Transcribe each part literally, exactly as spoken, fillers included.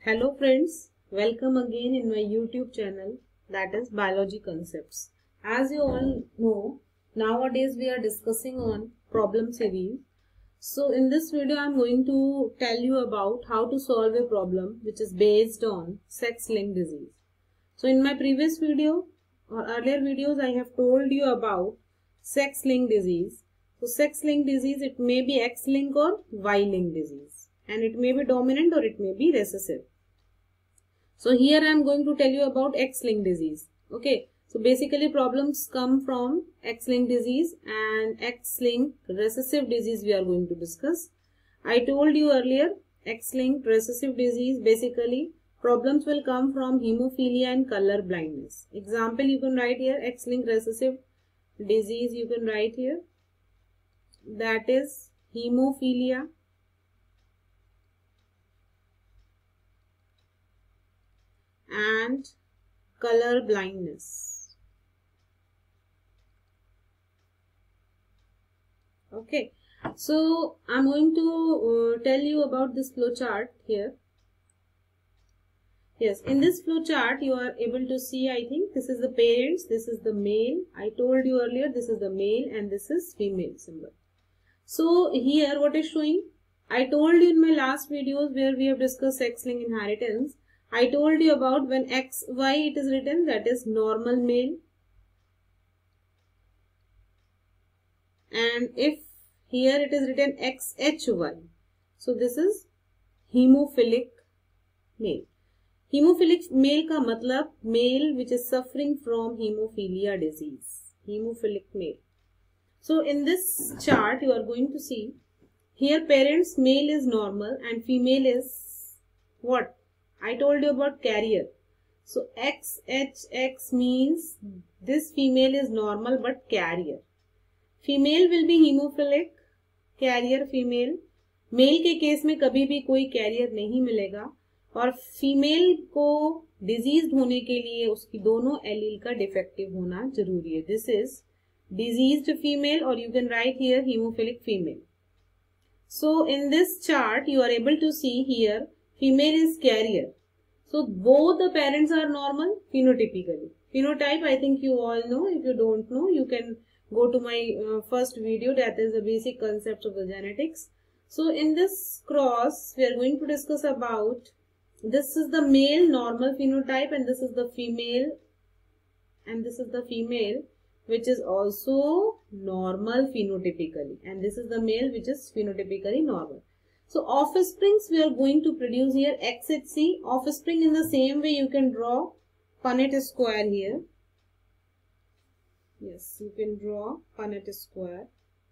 Hello friends, welcome again in my YouTube channel, that is Biology Concepts. As you all know, nowadays we are discussing on problem series. So in this video I am going to tell you about how to solve a problem which is based on sex-linked disease. So in my previous video or earlier videos I have told you about sex-linked disease. So sex-linked disease, it may be X-linked or Y-linked disease, and it may be dominant or it may be recessive. So here I am going to tell you about X-linked disease. Okay, so basically problems come from X-linked disease and X-linked recessive disease we are going to discuss. I told you earlier, X-linked recessive disease, basically problems will come from hemophilia and color blindness. Example you can write here, X-linked recessive disease you can write here, that is hemophilia and color blindness. Okay, so I'm going to uh, tell you about this flow chart here. Yes, in this flow chart you are able to see, I think this is the parents, this is the male. I told you earlier this is the male and this is female symbol. So here what is showing, I told you in my last videos where we have discussed X-linked inheritance, I told you about when X Y it is written, that is normal male, and if here it is written X H Y, so this is hemophilic male. Hemophilic male का मतलब male which is suffering from hemophilia disease, hemophilic male. So in this chart you are going to see here parents male is normal and female is what? I told you about carrier. So X H X means this female is normal but carrier. Female will be hemophilic, carrier female. Male के case में कभी भी कोई carrier नहीं मिलेगा और female को disease होने के लिए उसकी दोनों एलील का डिफेक्टिव होना जरूरी है. दिस इज डिजीज्ड फीमेल और you can write here hemophilic female. So in this chart you are able to see here female is carrier. So both the parents are normal phenotypically. Phenotype I think you all know. If you don't know, you can go to my uh, first video, that is the basic concepts of the genetics. So in this cross we are going to discuss about, this is the male normal phenotype and this is the female, and this is the female which is also normal phenotypically, and this is the male which is phenotypically normal. So offsprings we are going to produce here X H C. Offspring in the same way you can draw Punnett square here. Yes, you can draw Punnett square.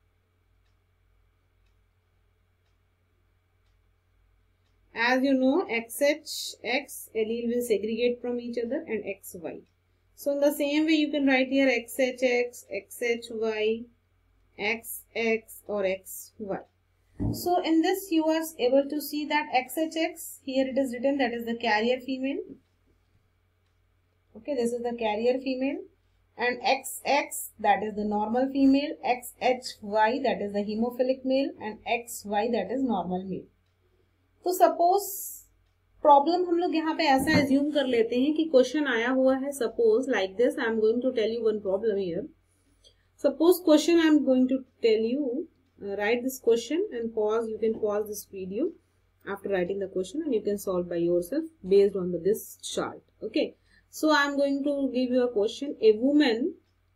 As you know, X H X allele will segregate from each other and X Y. So in the same way you can write here X H X, X H Y, X X or X Y. So in this you are able to see that X H X, here it is written, that is the carrier female. Okay, this is the carrier female, and X X, that is the normal female, X H Y, that is the hemophilic male, and X Y, that is normal male. तो suppose problem हम लोग यहाँ पे ऐसा assume कर लेते हैं कि क्वेश्चन आया हुआ है, suppose like this. I am going to tell you one problem here. Suppose question I am going to tell you, write this question and pause. You can pause this video after writing the question and you can solve by yourself based on the, this chart. Okay, so I am going to give you a question. A woman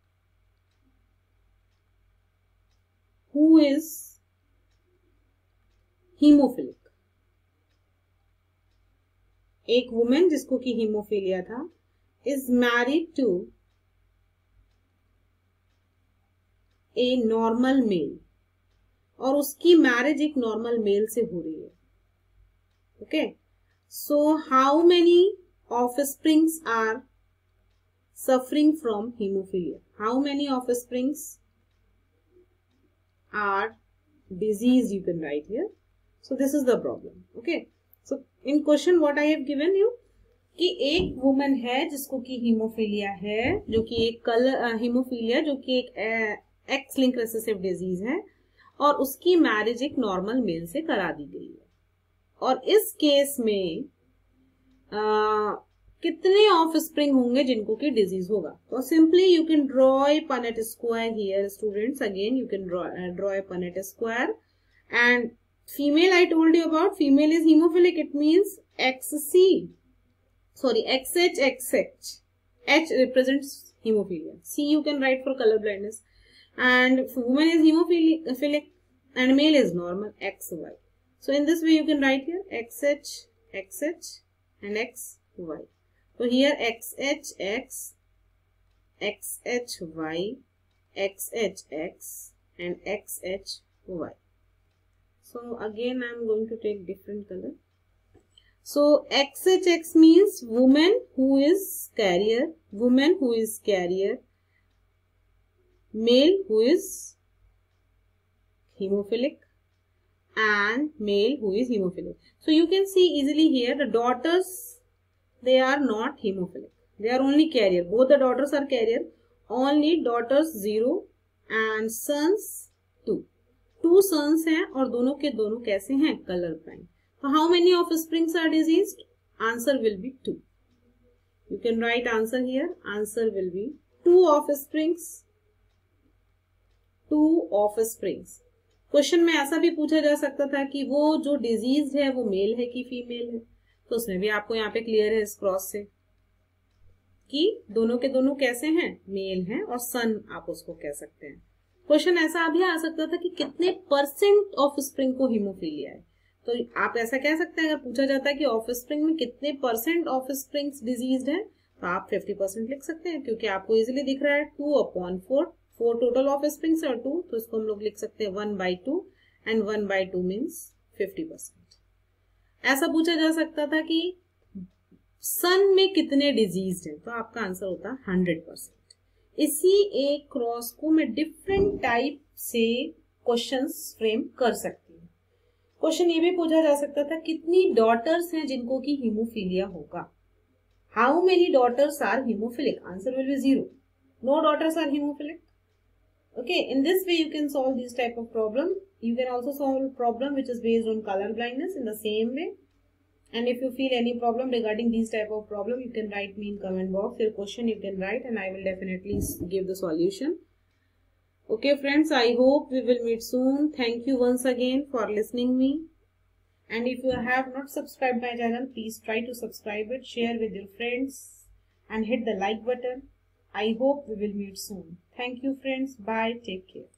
who is hemophilic, एक woman जिसको कि hemophiliia था, is married to a normal male, और उसकी marriage एक normal mail से हो रही है. Okay, so how many offsprings are suffering from hemophilia? How many offsprings are disease? You can write here. So this is the problem. Okay, so in question what I have given you कि एक woman है जिसको कि haemophilia है, जो कि एक colour haemophilia जो कि एक एक्स लिंक रेसेसिव डिजीज है, और उसकी मैरिज एक नॉर्मल मेल से करा दी गई है. और इस केस में uh, कितने ऑफ स्प्रिंग होंगे जिनको की डिजीज होगा. तो simply you can draw a Punnett square here students. Again you can draw draw a Punnett square. And female I told you about, female is hemophilic. It means X C, sorry, X H X H. H represents hemophilia. C you can write for color blindness. And woman is hemophilic and male is normal, X Y. So in this way you can write here X H X H and X Y. So here X H X, X H Y, X H X and X H Y. So again I am going to take different color. So X H X means woman who is carrier, woman who is carrier, male who is hemophilic and male who is hemophilic. So you can see easily here the daughters, they are not hemophilic. They are only carrier. Both the daughters are carrier. Only daughters zero and sons two. Two sons हैं और दोनों के दोनों कैसे हैं, colour blind. तो how many offsprings are diseased? Answer will be two. You can write answer here. Answer will be two offsprings. Two offsprings. Question में ऐसा भी पूछा जा सकता था कि वो जो डिजीज है वो मेल है कि फीमेल है. तो उसमें भी आपको यहाँ पे क्लियर है इस क्रॉस से कि दोनों के दोनों कैसे हैं, मेल हैं, और सन आप उसको कह सकते हैं. क्वेश्चन ऐसा भी आ सकता था कि कितने परसेंट ऑफ स्प्रिंग को हीमोफीलिया है. तो आप ऐसा कह सकते हैं, अगर पूछा जाता है कि ऑफ स्प्रिंग में कितने परसेंट ऑफ स्प्रिंग डिजीज है, तो आप फिफ्टी परसेंट लिख सकते हैं, क्योंकि आपको इजीली दिख रहा है two upon four. Four total offsprings और टू, तो इसको हम लोग लिख सकते हैं one by two and one by two means fifty percent. ऐसा पूछा जा सकता था कि सन में कितने डिजीज है, तो आपका आंसर होता हंड्रेड परसेंट. इसी एक क्रॉस को मैं डिफरेंट टाइप से क्वेश्चंस फ्रेम कर सकती हूँ. क्वेश्चन ये भी पूछा जा सकता था कितनी डॉटर्स हैं जिनको की हीमोफीलिया होगा. How many daughters are hemophilic? Answer will be zero. No daughters are hemophilic. Okay, in this way you can solve this type of problem. You can also solve problem which is based on color blindness in the same way. And if you feel any problem regarding these type of problem, you can write me in comment box. Your question you can write and I will definitely give the solution. Okay friends, I hope we will meet soon. Thank you once again for listening me. And if you have not subscribed my channel, please try to subscribe it, share with your friends and hit the like button. I hope we will meet soon. Thank you friends. Bye. Take care.